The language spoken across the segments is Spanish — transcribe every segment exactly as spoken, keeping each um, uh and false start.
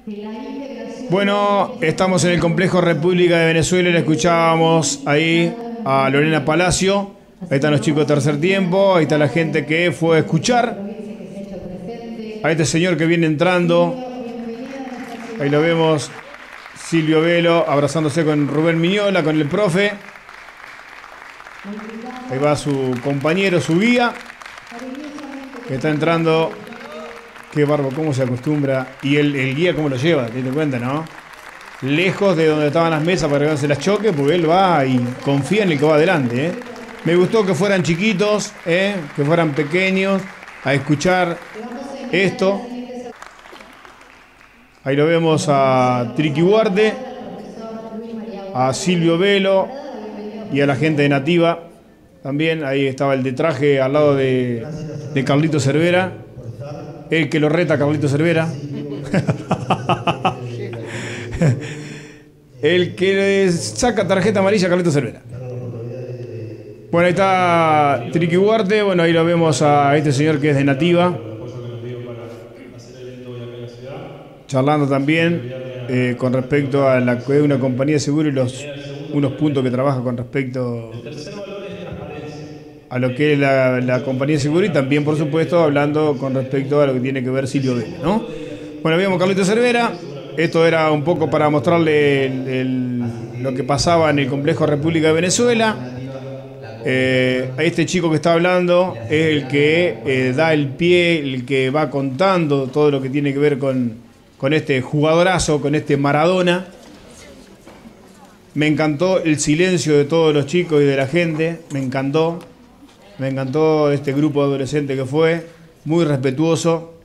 Bueno, estamos en el complejo República de Venezuela y le escuchábamos ahí a Lorena Palacio. Ahí están los chicos de tercer tiempo, ahí está la gente que fue a escuchar a este señor que viene entrando. Ahí lo vemos, Silvio Velo abrazándose con Rubén Miñola, con el profe. Ahí va su compañero, su guía, que está entrando. Qué barbo, cómo se acostumbra. Y el, el guía cómo lo lleva, te das cuenta, ¿no? Lejos de donde estaban las mesas para que no se las choque, porque él va y confía en el que va adelante, ¿eh? Me gustó que fueran chiquitos, ¿eh? Que fueran pequeños, a escuchar esto. Ahí lo vemos a Triqui Huarte, a Silvio Velo y a la gente de Nativa. También ahí estaba el de traje al lado de, de Carlito Cervera. El que lo reta, Carlito Cervera. El que le saca tarjeta amarilla, Carlito Cervera. Bueno, ahí está Triqui Huarte. Bueno, ahí lo vemos a este señor que es de Nativa. Charlando también eh, con respecto a la que es una compañía de seguro y los unos puntos que trabaja con respecto a lo que es la, la compañía de seguro, y también, por supuesto, hablando con respecto a lo que tiene que ver Silvio Vélez, ¿no? Bueno, vimos Carlito Cervera. Esto era un poco para mostrarle el, el, lo que pasaba en el complejo República de Venezuela. Eh, a este chico que está hablando es el que eh, da el pie, el que va contando todo lo que tiene que ver con, con este jugadorazo, con este Maradona. Me encantó el silencio de todos los chicos y de la gente, me encantó. Me encantó este grupo adolescente que fue, muy respetuoso.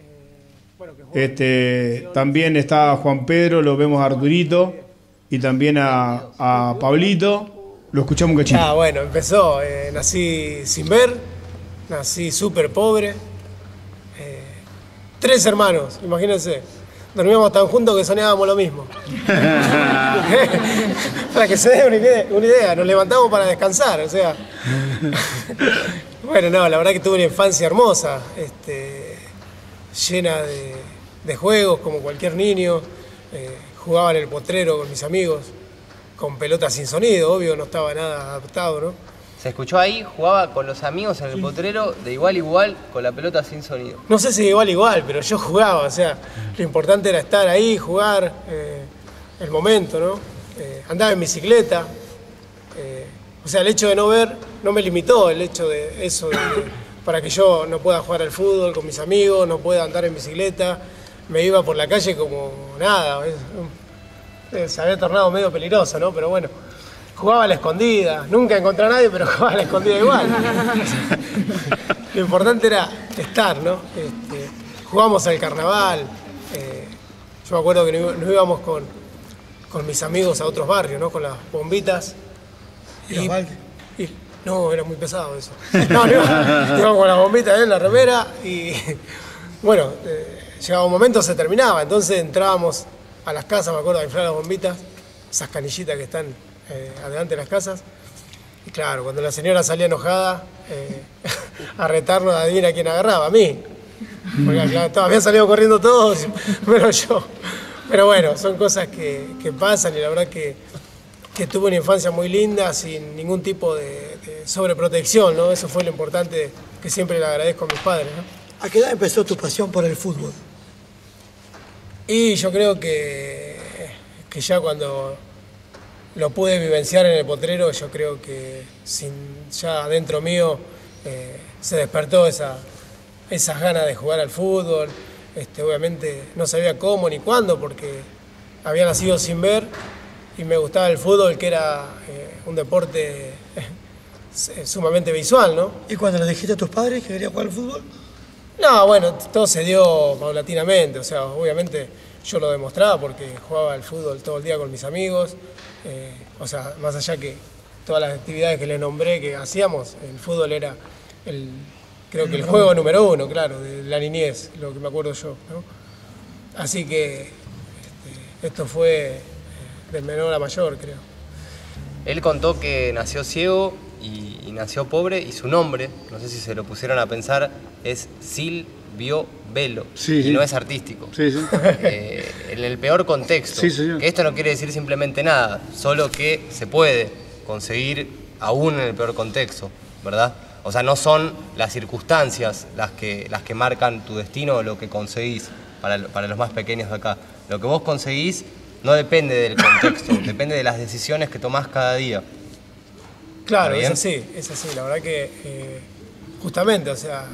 Este, también está Juan Pedro, lo vemos a Arturito y también a, a Pablito. Lo escuchamos un cachito. Ah, bueno, empezó. Eh, nací sin ver, nací súper pobre. Eh, tres hermanos, imagínense. Dormíamos tan juntos que soñábamos lo mismo. Para que se dé una idea, una idea, nos levantamos para descansar, o sea. Bueno, no, la verdad que tuve una infancia hermosa, este, llena de, de juegos como cualquier niño. Eh, jugaba en el potrero con mis amigos, con pelotas sin sonido, obvio, no estaba nada adaptado, ¿no? Se escuchó ahí, jugaba con los amigos en el potrero de igual a igual con la pelota sin sonido. No sé si de igual a igual, pero yo jugaba, o sea, lo importante era estar ahí, jugar, eh, el momento, ¿no? Eh, andaba en bicicleta, eh, o sea, el hecho de no ver no me limitó, el hecho de eso, de, de, para que yo no pueda jugar al fútbol con mis amigos, no pueda andar en bicicleta, me iba por la calle como nada, es, se había tornado medio peligroso, ¿no? Pero bueno. Jugaba a la escondida, nunca encontré a nadie, pero jugaba a la escondida igual. Lo importante era estar, ¿no? Este, jugamos al carnaval. Eh, yo me acuerdo que nos íbamos con, con mis amigos a otros barrios, ¿no? Con las bombitas. ¿Y, y, y no, era muy pesado eso. No, no íbamos, íbamos con las bombitas en la remera y bueno, eh, llegaba un momento, se terminaba. Entonces entrábamos a las casas, me acuerdo, a inflar las bombitas, esas canillitas que están Eh, adelante de las casas, y claro, cuando la señora salía enojada eh, a retarnos, adivina quién agarraba, a mí, porque claro, habían salido corriendo todos, menos yo, pero bueno, son cosas que, que pasan y la verdad que, que tuve una infancia muy linda, sin ningún tipo de, de sobreprotección, ¿no? Eso fue lo importante que siempre le agradezco a mis padres, ¿no? ¿A qué edad empezó tu pasión por el fútbol? Y yo creo que, que ya cuando lo pude vivenciar en el potrero, yo creo que sin, ya dentro mío eh, se despertó esa, esas ganas de jugar al fútbol. Este, obviamente no sabía cómo ni cuándo porque había nacido sin ver y me gustaba el fútbol, que era eh, un deporte eh, sumamente visual, ¿no? ¿Y cuando le dijiste a tus padres que querías jugar al fútbol? No, bueno, todo se dio paulatinamente, o sea, obviamente yo lo demostraba porque jugaba al fútbol todo el día con mis amigos. Eh, o sea, más allá que todas las actividades que les nombré que hacíamos, el fútbol era, el, creo que el juego número uno, claro, de la niñez, lo que me acuerdo yo, ¿no? Así que este, esto fue de menor a mayor, creo. Él contó que nació ciego y, y nació pobre, y su nombre, no sé si se lo pusieron a pensar, es Sil vio, velo. Sí, y sí. no es artístico. Sí, sí. Eh, en el peor contexto. Sí, señor. Que esto no quiere decir simplemente nada, solo que se puede conseguir aún en el peor contexto, ¿verdad? O sea, no son las circunstancias las que, las que marcan tu destino o lo que conseguís para, para los más pequeños de acá. Lo que vos conseguís no depende del contexto, depende de las decisiones que tomás cada día. Claro, ¿Está es bien? así, es así. La verdad que eh, justamente, o sea,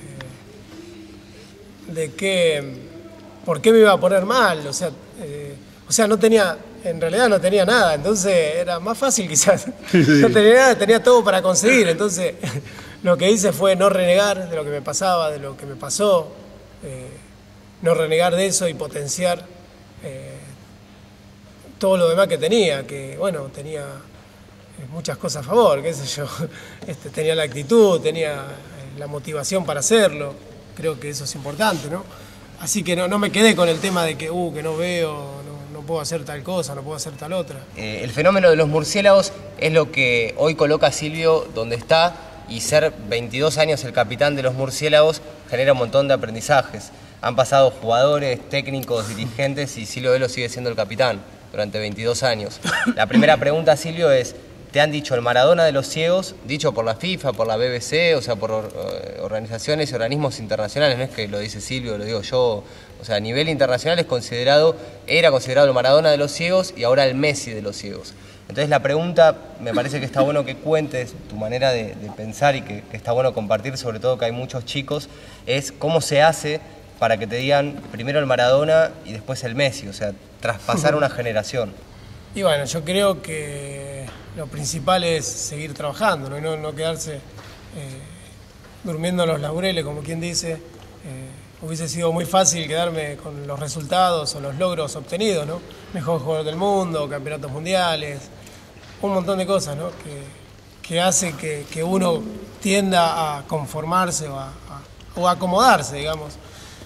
eh, de qué, ¿por qué me iba a poner mal? O sea, eh, o sea, no tenía, en realidad no tenía nada, entonces era más fácil quizás. No tenía nada, tenía todo para conseguir, entonces lo que hice fue no renegar de lo que me pasaba, de lo que me pasó, eh, no renegar de eso y potenciar eh, todo lo demás que tenía, que bueno, tenía muchas cosas a favor, qué sé yo, este, tenía la actitud, tenía eh, la motivación para hacerlo, creo que eso es importante, ¿no? Así que no, no me quedé con el tema de que, uh, que no veo, no, no puedo hacer tal cosa, no puedo hacer tal otra. Eh, el fenómeno de los murciélagos es lo que hoy coloca a Silvio donde está, y ser veintidós años el capitán de los murciélagos genera un montón de aprendizajes. Han pasado jugadores, técnicos, dirigentes y Silvio Velo sigue siendo el capitán durante veintidós años. La primera pregunta, Silvio, es: ¿te han dicho el Maradona de los ciegos, dicho por la FIFA, por la B B C, o sea, por or- organizaciones y organismos internacionales? No es que lo dice Silvio, lo digo yo. O sea, a nivel internacional es considerado, era considerado el Maradona de los ciegos y ahora el Messi de los ciegos. Entonces la pregunta, me parece que está bueno que cuentes tu manera de, de pensar y que, que está bueno compartir, sobre todo que hay muchos chicos, es cómo se hace para que te digan primero el Maradona y después el Messi, o sea, traspasar una generación. Y bueno, yo creo que lo principal es seguir trabajando, no, y no, no quedarse eh, durmiendo en los laureles, como quien dice. Eh, hubiese sido muy fácil quedarme con los resultados o los logros obtenidos, ¿no? Mejor jugador del mundo, campeonatos mundiales, un montón de cosas, ¿no? Que, que hace que, que uno tienda a conformarse o a, a, o a acomodarse, digamos.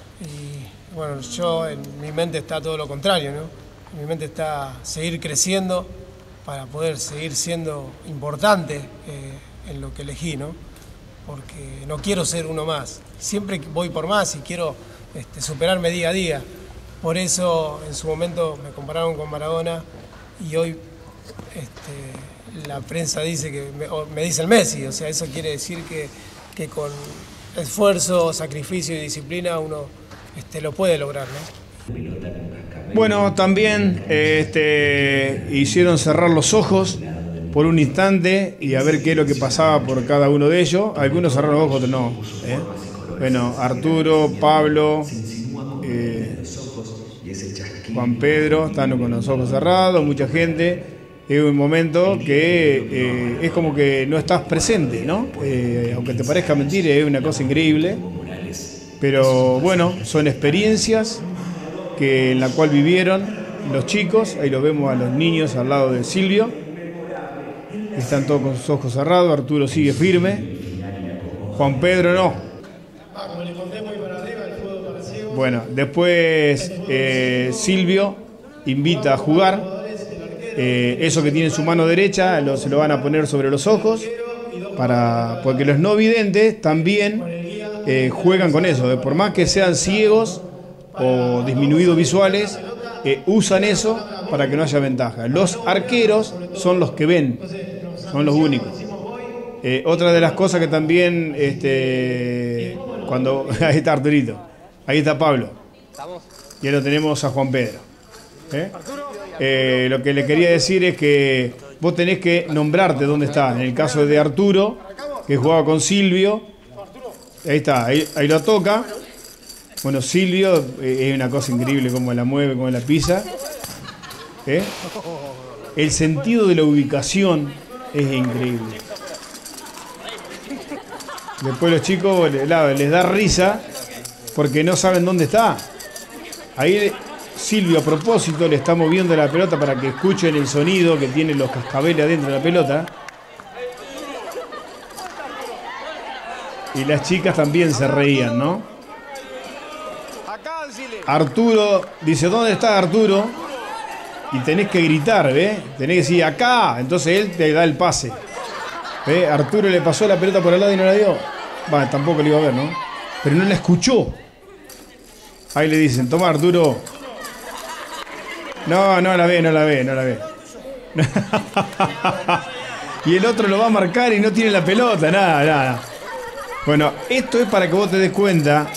Y bueno, yo en mi mente está todo lo contrario, ¿no? En mi mente está seguir creciendo para poder seguir siendo importante eh, en lo que elegí, ¿no? Porque no quiero ser uno más. Siempre voy por más y quiero este, superarme día a día. Por eso en su momento me compararon con Maradona y hoy este, la prensa dice que me, me dice el Messi. O sea, eso quiere decir que, que con esfuerzo, sacrificio y disciplina uno este, lo puede lograr, ¿no? Bueno, también este, hicieron cerrar los ojos por un instante y a ver qué es lo que pasaba por cada uno de ellos. Algunos cerraron los ojos, otros no. ¿eh? Bueno, Arturo, Pablo, eh, Juan Pedro están con los ojos cerrados, mucha gente. Es un momento que eh, es como que no estás presente, ¿no? Eh, aunque te parezca mentira, es una cosa increíble. Pero bueno, son experiencias que, en la cual vivieron los chicos. Ahí los vemos a los niños al lado de Silvio. Están todos con sus ojos cerrados. Arturo sigue firme. Juan Pedro no. Bueno, después eh, Silvio invita a jugar. Eh, eso que tiene en su mano derecha lo, se lo van a poner sobre los ojos. Para, porque los no videntes también eh, juegan con eso. Por más que sean ciegos o disminuidos visuales, eh, usan eso para que no haya ventaja. Los arqueros son los que ven, son los únicos. Eh, otra de las cosas que también, este, cuando ahí está Arturito, ahí está Pablo, y ahí lo tenemos a Juan Pedro. ¿Eh? Eh, lo que le quería decir es que vos tenés que nombrarte dónde está. En el caso de Arturo, que jugaba con Silvio, ahí está, ahí, ahí lo toca. Bueno, Silvio, eh, es una cosa increíble cómo la mueve, cómo la pisa. ¿Eh? El sentido de la ubicación es increíble. Después los chicos les da risa porque no saben dónde está. Ahí Silvio, a propósito, le está moviendo la pelota para que escuchen el sonido que tienen los cascabeles adentro de la pelota. Y las chicas también se reían, ¿no? Arturo dice, ¿dónde está Arturo? Y tenés que gritar, ¿ves? Tenés que decir, acá. Entonces él te da el pase. ¿Ves? Arturo le pasó la pelota por al lado y no la dio. Va, tampoco la iba a ver, ¿no? Pero no la escuchó. Ahí le dicen, toma Arturo. No, no la ve, no la ve, no la ve. Y el otro lo va a marcar y no tiene la pelota, nada, nada. Bueno, esto es para que vos te des cuenta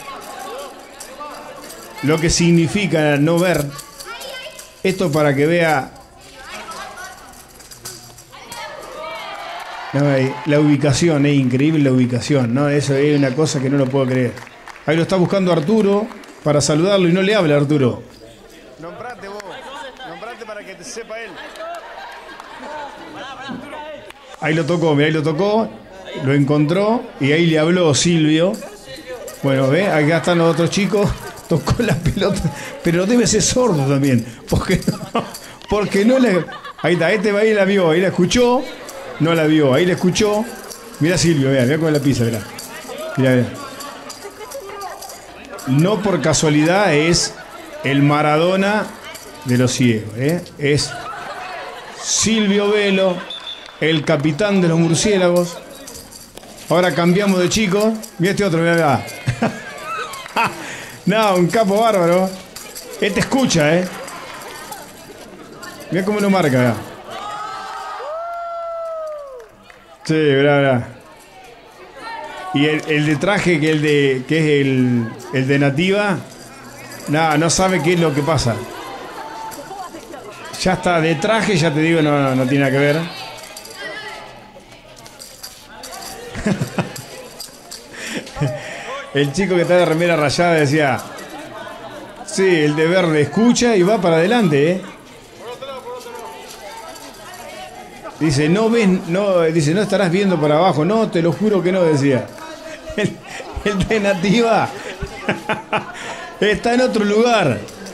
lo que significa no ver. Esto para que vea no, la ubicación, es increíble la ubicación, ¿no? Eso es una cosa que no lo puedo creer. Ahí lo está buscando Arturo para saludarlo y no le habla Arturo. Nombrate vos, nombrate para que te sepa él. Ahí lo tocó, mirá, ahí lo tocó, lo encontró y ahí le habló Silvio. Bueno, ve, acá están los otros chicos, tocó la pelota, pero debe ser sordo también, porque no, porque no le... Ahí está, este ahí la vio, ahí la escuchó, no la vio, ahí la escuchó. Mirá Silvio, mirá, mirá cómo la pisa, mirá. Mirá, mirá. No por casualidad es el Maradona de los ciegos, ¿eh? Es Silvio Velo, el capitán de los murciélagos. Ahora cambiamos de chico. Mira este otro, mirá, mirá. No, un capo bárbaro. Este escucha, ¿eh? Mira cómo lo marca, mirá. Sí, mirá, mirá. Y el, el de traje, que, el de, que es el, el de Nativa, nada, no sabe qué es lo que pasa. Ya está de traje, ya te digo, no, no, no tiene nada que ver. El chico que está de remera rayada decía, sí, el de verde escucha y va para adelante, ¿eh? Dice, no ves, no, dice, no estarás viendo para abajo. No, te lo juro que no, decía. El, el de Nativa está en otro lugar.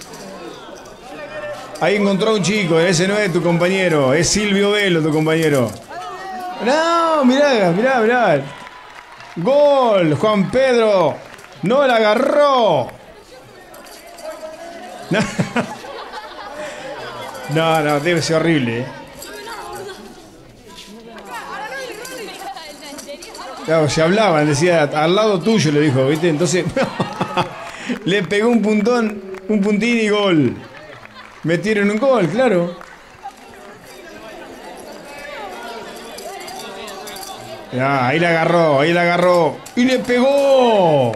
Ahí encontró a un chico, ese no es tu compañero, es Silvio Velo tu compañero. No, mirá, mirá, mirá. Gol, Juan Pedro. No la agarró. No, no, debe ser horrible, ¿eh? Claro, se hablaban, decía, al lado tuyo le dijo, ¿viste? Entonces, le pegó un puntón, un puntín y gol. Metieron un gol, claro. Ya, ahí la agarró, ahí la agarró. ¡Y le pegó!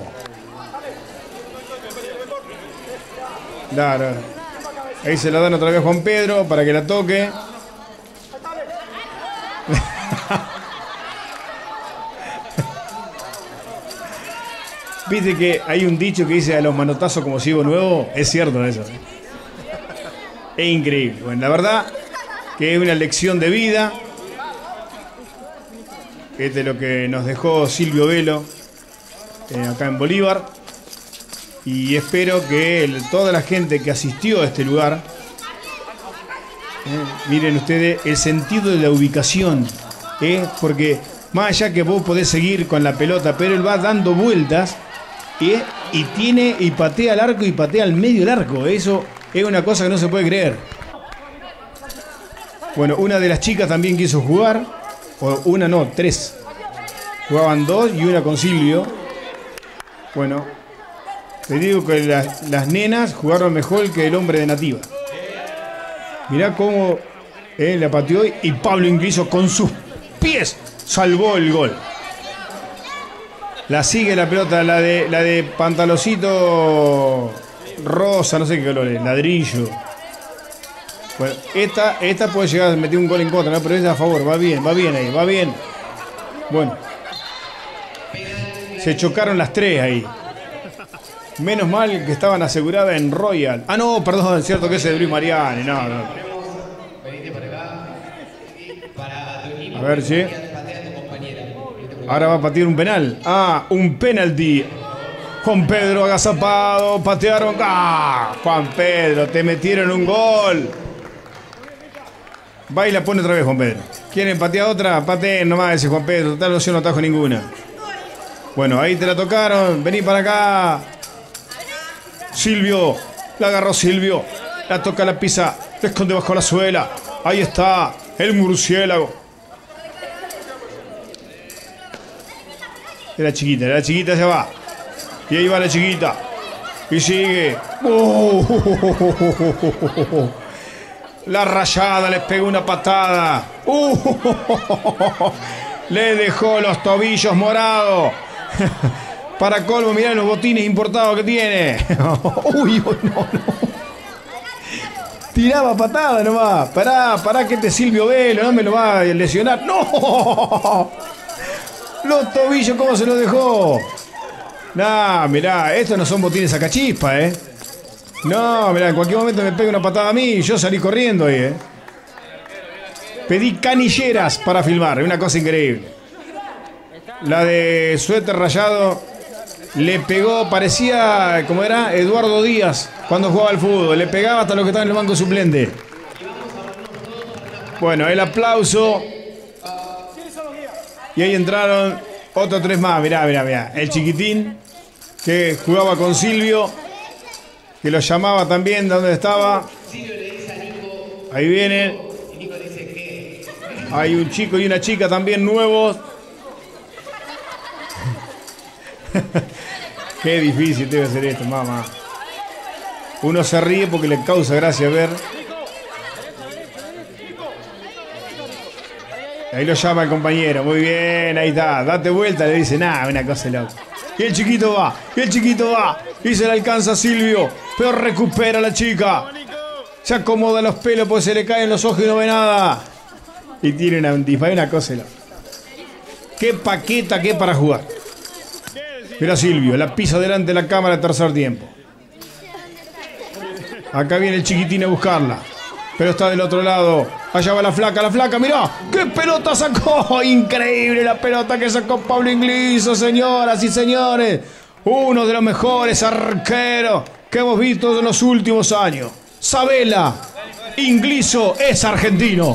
Claro. Ahí se la dan otra vez Juan Pedro para que la toque. Viste que hay un dicho que dice a los manotazos como ciego nuevo. Es cierto eso. Es increíble. Bueno, la verdad que es una lección de vida. Este es lo que nos dejó Silvio Velo eh, acá en Bolívar. Y espero que el, toda la gente que asistió a este lugar, eh, miren ustedes el sentido de la ubicación. Eh, porque más allá que vos podés seguir con la pelota, pero él va dando vueltas. Y, y tiene y patea al arco y patea al medio del arco. Eso es una cosa que no se puede creer. Bueno, una de las chicas también quiso jugar. O una no, tres. Jugaban dos y una con Silvio. Bueno, te digo que las, las nenas jugaron mejor que el hombre de Nativa. Mirá cómo eh, la pateó y Pablo Ingriso con sus pies salvó el gol. La sigue la pelota, la de la de pantalocito rosa, no sé qué color es, ladrillo. Bueno, esta, esta puede llegar a meter un gol en contra, ¿no? Pero esta a favor, va bien, va bien ahí, va bien. Bueno. Se chocaron las tres ahí. Menos mal que estaban aseguradas en Royal. Ah, no, perdón, es cierto que ese es de Luis Mariani, no, no. A ver, sí. Ahora va a patear un penal. Ah, un penalti. Juan Pedro agazapado. Patearon. ¡Ah! Juan Pedro, te metieron un gol. Va y la pone otra vez Juan Pedro. ¿Quieren patear otra? Pateen nomás ese Juan Pedro. Total, yo no atajo ninguna. Bueno, ahí te la tocaron. Vení para acá. Silvio. La agarró Silvio. La toca, la pisa. La esconde bajo la suela. Ahí está. El murciélago. Era chiquita, era chiquita, se va. Y ahí va la chiquita. Y sigue. Uh, la Rayada les pegó una patada. Uh, le dejó los tobillos morados. Para colmo, mirá los botines importados que tiene. Uy, no, no. Tiraba patada nomás. Pará, pará que este Silvio Velo no me lo va a lesionar. ¡No! Los tobillos, ¿cómo se los dejó? Nah, mirá, estos no son botines a cachispa, ¿eh? No, mirá, en cualquier momento me pega una patada a mí y yo salí corriendo ahí, ¿eh? Pedí canilleras para filmar, una cosa increíble. La de suéter rayado le pegó, parecía, ¿cómo era? Eduardo Díaz cuando jugaba al fútbol. Le pegaba hasta los que estaban en el banco suplente. Bueno, el aplauso. Y ahí entraron otros tres más. Mirá, mirá, mirá. El chiquitín que jugaba con Silvio, que lo llamaba también de donde estaba. Ahí vienen. Hay un chico y una chica también nuevos. Qué difícil debe ser esto, mamá. Uno se ríe porque le causa gracia ver. Ahí lo llama el compañero. Muy bien, ahí está. Date vuelta, le dice. Nada, una cosa loca. Y el chiquito va, y el chiquito va. Y se le alcanza a Silvio. Pero recupera a la chica. Se acomoda los pelos porque se le caen los ojos y no ve nada. Y tiene una antifa, una cosa loca. Qué paqueta que para jugar. Mira Silvio, la pisa delante de la cámara de tercer tiempo. Acá viene el chiquitín a buscarla. Pero está del otro lado. Allá va la flaca, la flaca, mirá. ¡Qué pelota sacó! Increíble la pelota que sacó Pablo Ingliso, señoras y señores. Uno de los mejores arqueros que hemos visto en los últimos años. Sabela. Ingliso es argentino.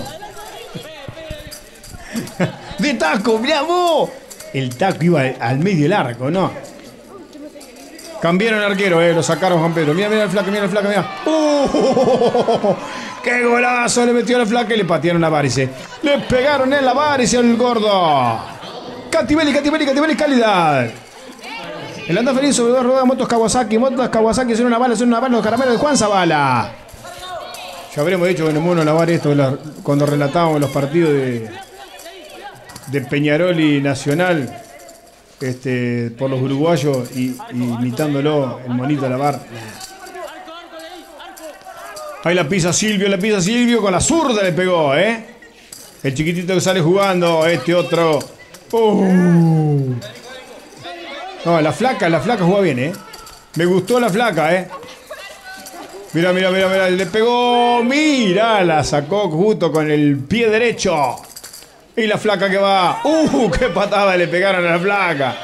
De taco, mirá vos. El taco iba al medio del arco, ¿no? Cambiaron el arquero, eh, lo sacaron Juan Pedro. Mira, mira el flaca, mira el flaca, mira. ¡Uh! ¡Qué golazo! Le metió a la flaca y le patearon a Varice. Le pegaron en la Varice al gordo. Catibelli, Catibelli, Catibelli, calidad. El anda feliz sobre dos ruedas, motos Kawasaki. Motos Kawasaki son una bala, son una bala, los caramelos de Juan Zavala. Ya habremos dicho que no es bueno lavar esto cuando relatábamos los partidos de, de Peñarol y Nacional. Este, por los uruguayos y, y imitándolo el monito a lavar. Ahí la pisa Silvio, la pisa Silvio, con la zurda le pegó, ¿eh? El chiquitito que sale jugando, este otro. Uh. No, la flaca, la flaca juega bien, ¿eh? Me gustó la flaca, ¿eh? Mira, mira, mira, mira, le pegó, mira, la sacó justo con el pie derecho. Y la flaca que va. ¡Uh! ¡Qué patada le pegaron a la flaca!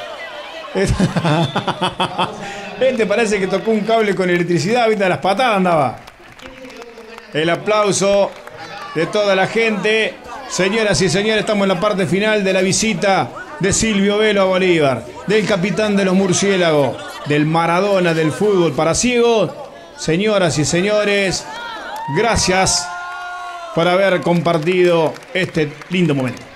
Este parece que tocó un cable con electricidad. ¿Viste? Las patadas andaba. El aplauso de toda la gente. Señoras y señores, estamos en la parte final de la visita de Silvio Velo a Bolívar. Del capitán de los murciélagos. Del Maradona del fútbol para ciegos. Señoras y señores, gracias por haber compartido este lindo momento.